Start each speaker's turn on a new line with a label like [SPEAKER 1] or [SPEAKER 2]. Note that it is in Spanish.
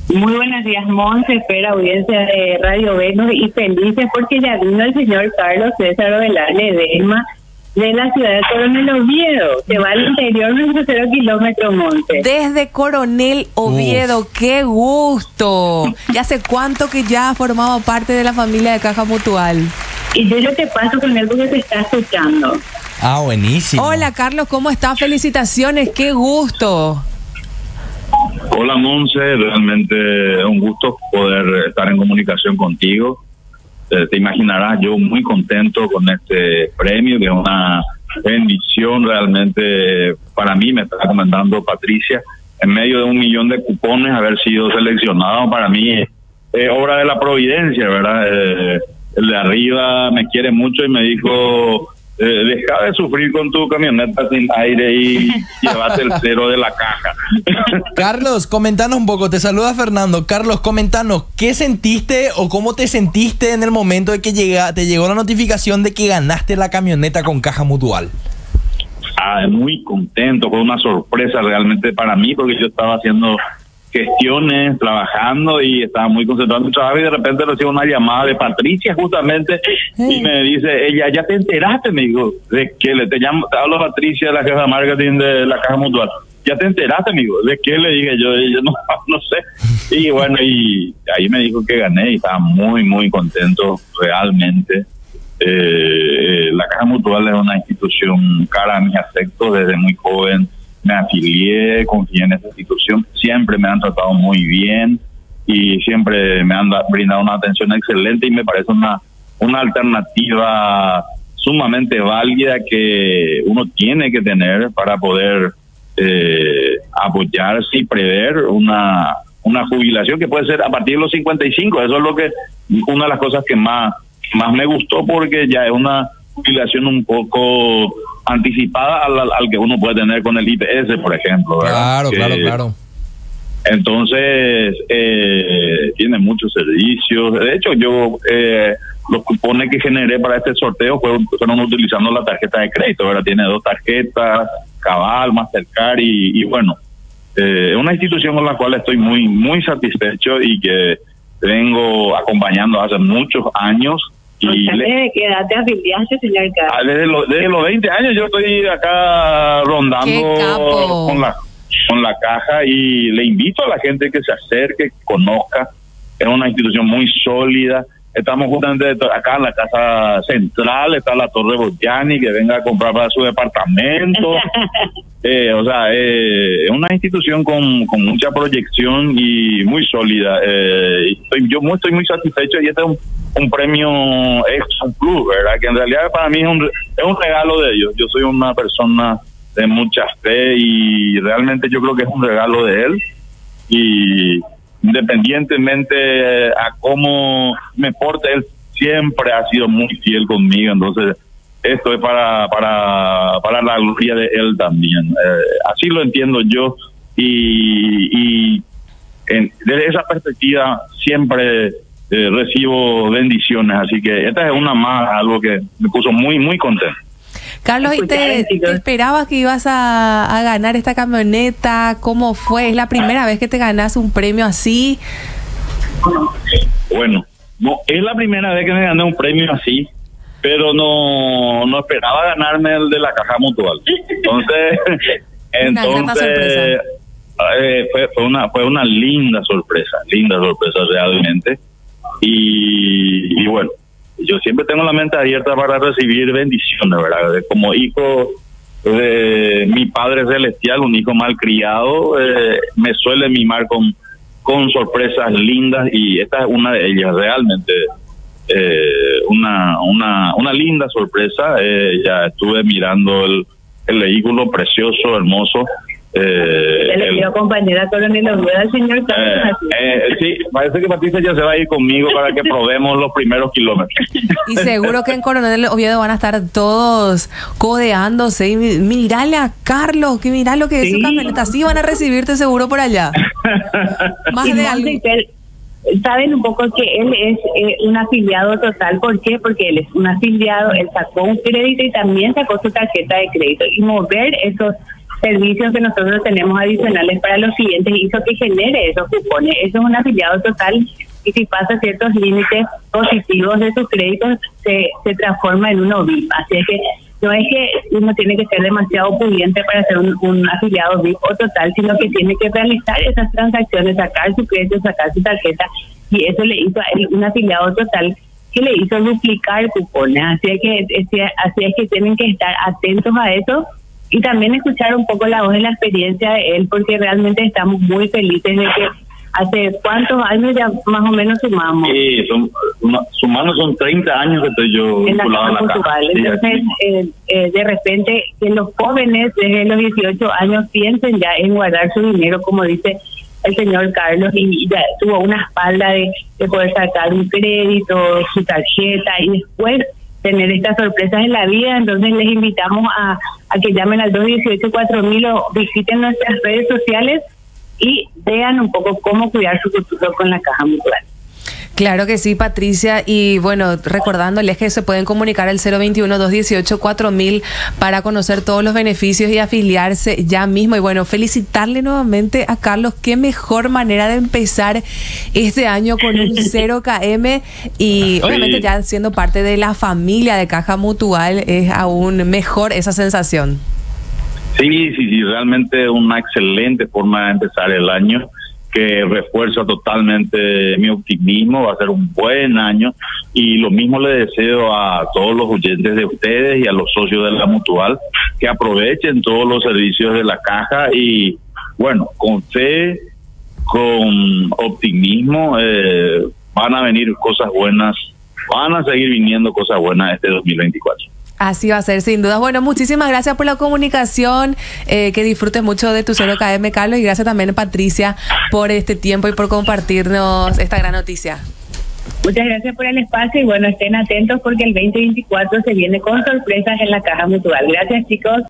[SPEAKER 1] Muy buenos días, Monse, espera audiencia de Radio Venus y felices porque ya vino el señor Carlos César Ovelar Ledesma de la ciudad de Coronel Oviedo, que va al interior nuestro 0 kilómetros, Monse.
[SPEAKER 2] Desde Coronel Oviedo, ¡qué gusto! ¿Y hace cuánto que ya ha formado parte de la familia de Caja Mutual?
[SPEAKER 1] Y yo te paso con él porque se está escuchando.
[SPEAKER 3] Ah, buenísimo.
[SPEAKER 2] Hola, Carlos, ¿cómo estás? Felicitaciones, ¡qué gusto!
[SPEAKER 4] Hola, Monse, realmente es un gusto poder estar en comunicación contigo. Te imaginarás, yo muy contento con este premio, que es una bendición realmente para mí. Me está comentando Patricia, en medio de 1 millón de cupones, haber sido seleccionado para mí es obra de la providencia, ¿verdad? El de arriba me quiere mucho y me dijo, deja de sufrir con tu camioneta sin aire y llévate el 0 de la caja.
[SPEAKER 3] Carlos, comentanos un poco, te saluda Fernando. Carlos, comentanos, ¿qué sentiste o cómo te sentiste en el momento de que te llegó la notificación de que ganaste la camioneta con Caja Mutual?
[SPEAKER 4] Muy contento, fue una sorpresa realmente para mí, porque yo estaba haciendo gestiones, trabajando y estaba muy concentrado en mi trabajo y de repente recibo una llamada de Patricia justamente y me dice, ella, ¿ya te enteraste? Me dijo, ¿de qué? Te hablo Patricia de la jefa de marketing de la Caja Mutual. ¿Ya te enteraste, amigo? ¿De qué? Le dije yo no sé. Y bueno, y ahí me dijo que gané y estaba muy, muy contento realmente. La Caja Mutual es una institución cara a mis afectos desde muy joven. Me afilié, confié en esta institución, siempre me han tratado muy bien y siempre me han brindado una atención excelente y me parece una alternativa sumamente válida que uno tiene que tener para poder apoyarse y prever una jubilación que puede ser a partir de los 55. Eso es lo que una de las cosas que más me gustó, porque ya es una jubilación un poco anticipada al que uno puede tener con el IPS, por ejemplo, ¿verdad?
[SPEAKER 3] Claro.
[SPEAKER 4] Entonces, tiene muchos servicios. De hecho, yo los cupones que generé para este sorteo fueron utilizando la tarjeta de crédito, ¿verdad? Tiene 2 tarjetas, Cabal, Mastercard y bueno, es una institución con la cual estoy muy, muy satisfecho y que vengo acompañando hace muchos años.
[SPEAKER 1] Y ¿desde qué edad te afiliaste, señor Carlos?
[SPEAKER 4] Desde los 20 años yo estoy acá rondando con la caja y le invito a la gente que se acerque, que conozca. Es una institución muy sólida. Estamos justamente acá en la casa central, está la Torre Boyani, que venga a comprar para su departamento. Es una institución con mucha proyección y muy sólida. Yo estoy muy satisfecho y este es un premio Exxon Plus, ¿verdad? Que en realidad para mí es un regalo de ellos. Yo soy una persona de mucha fe y realmente yo creo que es un regalo de él. Y independientemente a cómo me porte, él siempre ha sido muy fiel conmigo. Entonces esto es para la gloria de él también. Así lo entiendo yo y desde esa perspectiva siempre recibo bendiciones, así que esta es una más, algo que me puso muy, muy contento.
[SPEAKER 2] Carlos, ¿y te esperabas que ibas a ganar esta camioneta? ¿Cómo fue? ¿Es la primera vez que te ganas un premio así?
[SPEAKER 4] Bueno, no es la primera vez que me gané un premio así, pero no esperaba ganarme el de la Caja Mutual. Entonces fue una linda sorpresa realmente. Y bueno, yo siempre tengo la mente abierta para recibir bendiciones, ¿verdad? Como hijo de mi Padre Celestial, un hijo malcriado, me suele mimar con sorpresas lindas y esta es una de ellas, realmente. Una linda sorpresa. Ya estuve mirando el vehículo precioso, hermoso.
[SPEAKER 1] El compañera Coronel Oviedo, el señor Carlos.
[SPEAKER 4] Sí, parece que Patricia ya se va a ir conmigo para que probemos los primeros kilómetros.
[SPEAKER 2] Y seguro que en Coronel Oviedo van a estar todos codeándose y mirale a Carlos, que mirá lo que es su camioneta, sí van a recibirte seguro por allá. Más de algo.
[SPEAKER 1] Saben un poco que él es un afiliado total. ¿Por qué? Porque él es un afiliado, él sacó un crédito y también sacó su tarjeta de crédito. Y mover servicios que nosotros tenemos adicionales para los clientes hizo que genere esos cupones. Eso es un afiliado total y si pasa ciertos límites positivos de sus créditos se transforma en un VIP. Así es que no es que uno tiene que ser demasiado pudiente para ser un afiliado VIP o total, sino que tiene que realizar esas transacciones, sacar su crédito, sacar su tarjeta, y eso le hizo a él un afiliado total que le hizo duplicar cupones. Así es que tienen que estar atentos a eso y también escuchar un poco la voz de la experiencia de él, porque realmente estamos muy felices de que hace cuántos años ya más o menos sumamos.
[SPEAKER 4] Sí, sumando son 30 años que estoy yo
[SPEAKER 1] en la Caja Mutual. Entonces, de repente, que los jóvenes desde los 18 años piensen ya en guardar su dinero, como dice el señor Carlos, y ya tuvo una espalda de poder sacar un crédito, su tarjeta, y después tener estas sorpresas en la vida. Entonces les invitamos a que llamen al 218-4000 o visiten nuestras redes sociales y vean un poco cómo cuidar su futuro con la Caja Mutual.
[SPEAKER 2] Claro que sí, Patricia. Y bueno, recordándoles que se pueden comunicar al 021-218-4000 para conocer todos los beneficios y afiliarse ya mismo. Y bueno, felicitarle nuevamente a Carlos. Qué mejor manera de empezar este año con un 0KM. Y obviamente ya siendo parte de la familia de Caja Mutual es aún mejor esa sensación.
[SPEAKER 4] Sí, realmente una excelente forma de empezar el año, que refuerza totalmente mi optimismo. Va a ser un buen año y lo mismo le deseo a todos los oyentes de ustedes y a los socios de la Mutual que aprovechen todos los servicios de la Caja y bueno, con fe, con optimismo, van a venir cosas buenas, van a seguir viniendo cosas buenas este 2024.
[SPEAKER 2] Así va a ser, sin duda. Bueno, muchísimas gracias por la comunicación, que disfrutes mucho de tu 0KM, Carlos, y gracias también, Patricia, por este tiempo y por compartirnos esta gran noticia.
[SPEAKER 1] Muchas gracias por el espacio y bueno, estén atentos porque el 2024 se viene con sorpresas en la Caja Mutual. Gracias, chicos.